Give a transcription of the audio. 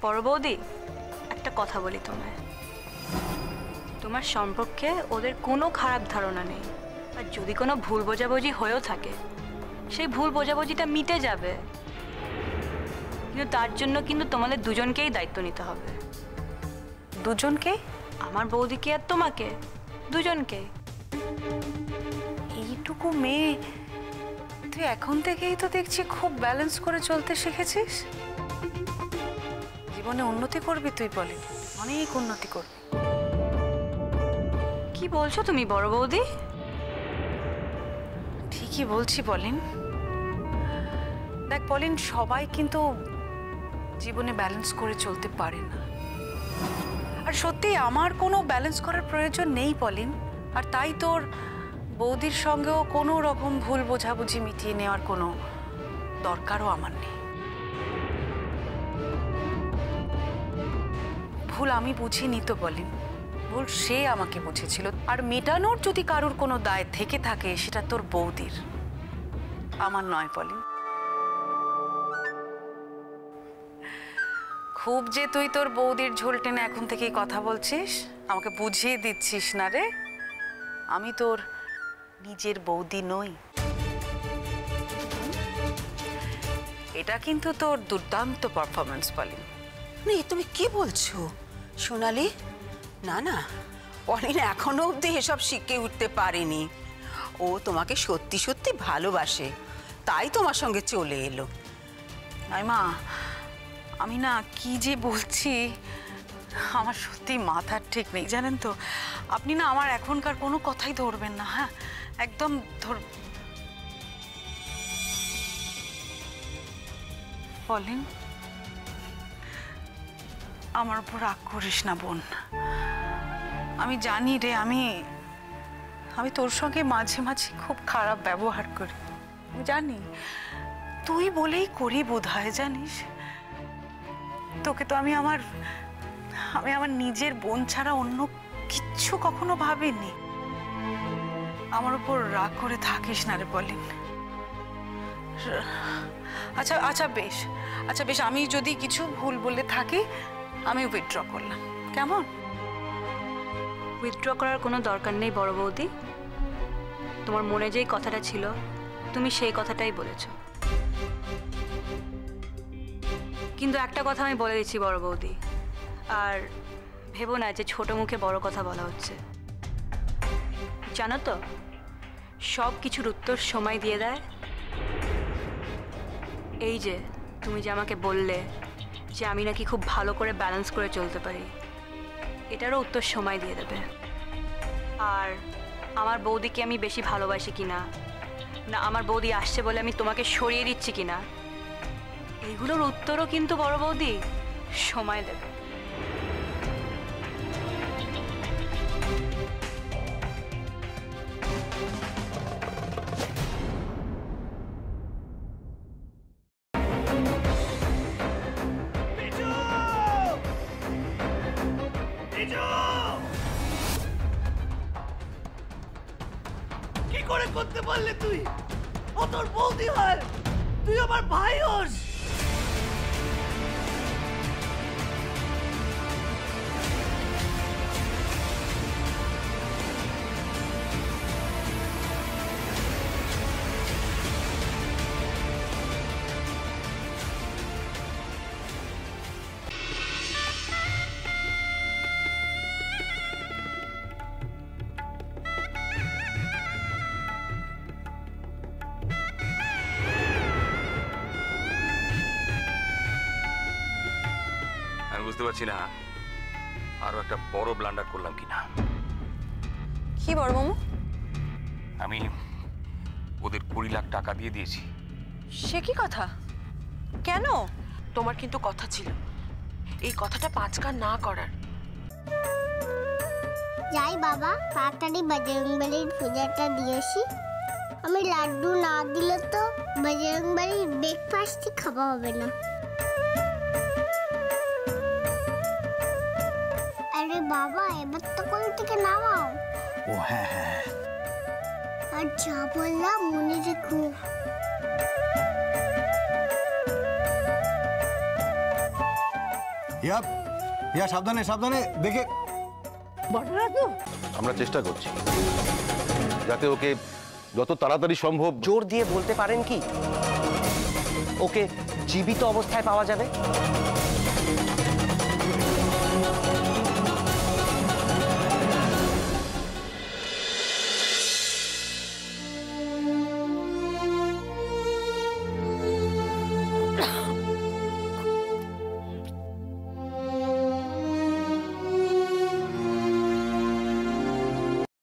বড় বৌদি, একটা কথা বলি তোমায়, তোমার সম্পর্কে ওদের কোনো খারাপ ধারণা নেই। আর যদি কোনো ভুল বোঝাবুঝি হয়েও থাকে, সেই ভুল বোঝাবুঝিটা মিটে যাবে, কিন্তু তার জন্য কিন্তু তোমাদের দুজনকেই দায়িত্ব নিতে হবে। দুজনকে? আমার বৌদিকে আর তোমাকে, দুজনকে। এইটুকু মেয়ে তুই এখন থেকেই তো দেখছি খুব ব্যালেন্স করে চলতে শিখেছিস। জীবনে উন্নতি করবি তুই, বলে অনেক উন্নতি করবি। কি বলছো তুমি বড় বৌদি? ঠিকই বলছি পলিন। দেখ পলিন, সবাই কিন্তু জীবনে ব্যালেন্স করে চলতে পারে না। আর সত্যি আমার কোনো ব্যালেন্স করার প্রয়োজন নেই পলিন। আর তাই তোর বৌদির সঙ্গেও কোনো রকম ভুল বোঝাবুঝি মিটিয়ে নেওয়ার কোনো দরকারও আমার নেই। ভুল আমি বুঝিনি তো পলিন, ভুল সে আমাকে বুঝেছিল। আর মেটানোর যদি কারোর কোনো দায় থেকে থাকে, সেটা তোর বৌদির, আমার নয় পলিন। খুব যে তুই তোর বৌদির ঝোল টেনে এখন থেকেই কথা বলছিস, আমাকে বুঝিয়ে দিচ্ছিস না রে। আমি তোর নিজের বৌদি নই। এটা কিন্তু তোর দুর্দান্ত পারফরমেন্স পলিন। না, তুমি কি বলছো সোনালি? না না, পলিন এখনো অবধি এসব শিখে উঠতে পারেনি। ও তোমাকে সত্যি সত্যি ভালোবাসে, তাই তোমার সঙ্গে চলে এলো। মা, আমি না কি যে বলছি, আমার সত্যি মাথার ঠিক নেই জানেন তো। আপনি না আমার এখনকার কোনো কথাই ধরবেন না, হ্যাঁ? একদম পলিন, আমার উপর রাগ করিস না বোন। আমি জানি রে, আমি তোর সঙ্গে মাঝে মাঝে খুব খারাপ ব্যবহার করি, আমি জানি। তুই বলেই করি বোধ হয়, জানিস। তোকে তো আমি আমার নিজের বোন ছাড়া অন্য কিচ্ছু কখনো ভাবিনি। আমার উপর রাগ করে থাকিস না রে পলিন। আচ্ছা আচ্ছা বেশ, আচ্ছা বেশ, আমি যদি কিছু ভুল বলে থাকি আমি উইথড্র করলাম, কেমন? উইথড্র করার কোনো দরকার নেই বড় বৌদি। তোমার মনে যেই কথাটা ছিল, তুমি সেই কথাটাই বলেছ। কিন্তু একটা কথা আমি বলে দিচ্ছি বড় বৌদি, আর ভেবো না যে ছোট মুখে বড় কথা বলা হচ্ছে। জানো তো, সব কিছুর উত্তর সময় দিয়ে দেয়। এই যে তুমি যে আমাকে বললে যে আমি নাকি খুব ভালো করে ব্যালেন্স করে চলতে পারি, এটারও উত্তর সময় দিয়ে দেবে। আর আমার বৌদিকে আমি বেশি ভালোবাসি কিনা, না আমার বৌদি আসছে বলে আমি তোমাকে সরিয়ে দিচ্ছি কিনা, এইগুলোর উত্তরও কিন্তু বড় বৌদি সময় দেবে। কি করে করতে পারলে তুই? ও তোর বৌদি হয়, তুই আমার ভাই হোস। বুঝতে পারছি না আরো একটা বড় ব্লান্ডার করলাম কিনা। কি বড় মামু? আমি ওদের 20 লাখ টাকা দিয়ে দিয়েছি। সে কি কথা? কেন? তোমার কিন্তু কথা ছিল এই কথাটা পাঁচকার না করার। যাই বাবা, তাড়াতাড়ি বজরংবলীর পূজাটা দিয়েছি। আমি লাড্ডু না দিলে তো বজরংবলীর ব্রেকফাস্টই খাওয়া হবে না। আরে বাবা, এবার তো কোল থেকে নামাও। ও হ্যাঁ হ্যাঁ, আর যা বললাম মনে রেখো। ইয়া ইয়া সাবধানে সাবধানে দেখে। আমরা চেষ্টা করছি যাতে ওকে যত তাড়াতাড়ি সম্ভব। জোর দিয়ে বলতে পারেন কি ওকে জীবিত অবস্থায় পাওয়া যাবে?